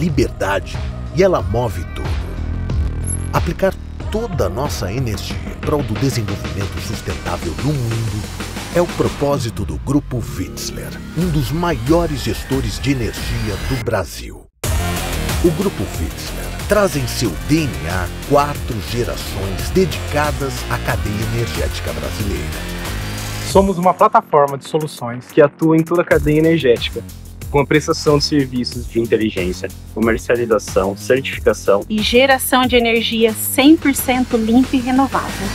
liberdade e ela move tudo. Aplicar toda a nossa energia em prol do desenvolvimento sustentável no mundo é o propósito do Grupo Witzler, um dos maiores gestores de energia do Brasil. O Grupo Witzler traz em seu DNA 4 gerações dedicadas à cadeia energética brasileira. Somos uma plataforma de soluções que atua em toda a cadeia energética, com a prestação de serviços de inteligência, comercialização, certificação e geração de energia 100% limpa e renovável.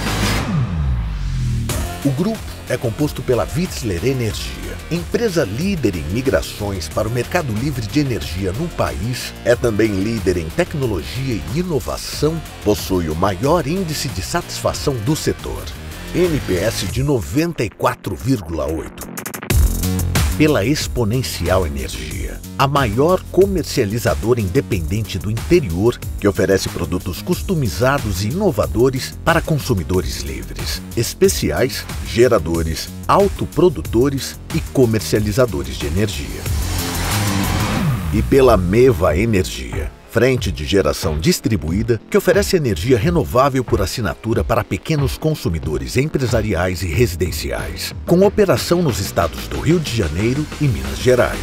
O grupo é composto pela Witzler Energia, empresa líder em migrações para o mercado livre de energia no país, é também líder em tecnologia e inovação, possui o maior índice de satisfação do setor, NPS de 94,8. Pela Exponencial Energia, a maior comercializadora independente do interior que oferece produtos customizados e inovadores para consumidores livres, especiais, geradores, autoprodutores e comercializadores de energia. E pela Meva Energia, frente de geração distribuída que oferece energia renovável por assinatura para pequenos consumidores empresariais e residenciais, com operação nos estados do Rio de Janeiro e Minas Gerais.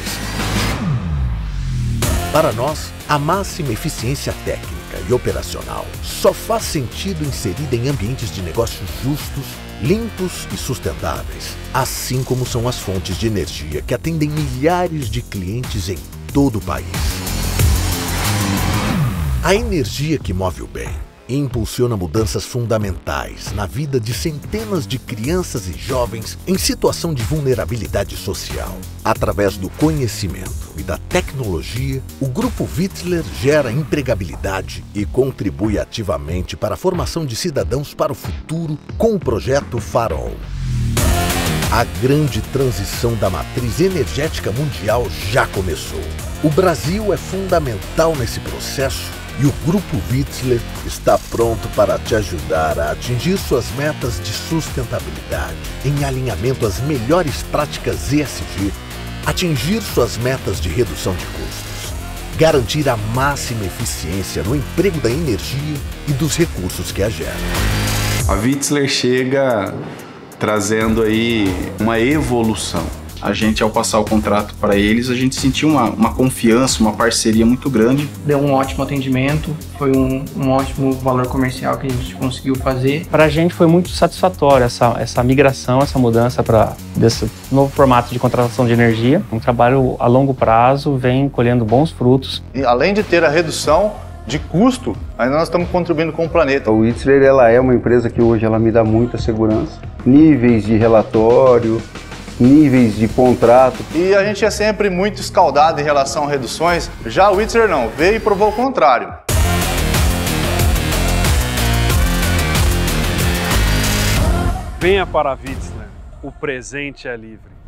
Para nós, a máxima eficiência técnica e operacional só faz sentido inserida em ambientes de negócios justos, limpos e sustentáveis, assim como são as fontes de energia que atendem milhares de clientes em todo o país. A energia que move o bem impulsiona mudanças fundamentais na vida de centenas de crianças e jovens em situação de vulnerabilidade social. Através do conhecimento e da tecnologia, o Grupo Witzler gera empregabilidade e contribui ativamente para a formação de cidadãos para o futuro com o projeto Farol. A grande transição da matriz energética mundial já começou. O Brasil é fundamental nesse processo e o Grupo Witzler está pronto para te ajudar a atingir suas metas de sustentabilidade, em alinhamento às melhores práticas ESG, atingir suas metas de redução de custos, garantir a máxima eficiência no emprego da energia e dos recursos que a geram. A Witzler chega trazendo aí uma evolução. A gente, ao passar o contrato para eles, a gente sentiu uma confiança, uma parceria muito grande. Deu um ótimo atendimento, foi um ótimo valor comercial que a gente conseguiu fazer. Para a gente foi muito satisfatório essa migração, essa mudança para desse novo formato de contratação de energia. Um trabalho a longo prazo, vem colhendo bons frutos. E além de ter a redução de custo, ainda nós estamos contribuindo com o planeta. A Witzler, ela é uma empresa que hoje ela me dá muita segurança. Níveis de relatório, níveis de contrato. E a gente é sempre muito escaldado em relação a reduções. Já a Witzler não, veio e provou o contrário. Venha para a Witzler, o presente é livre.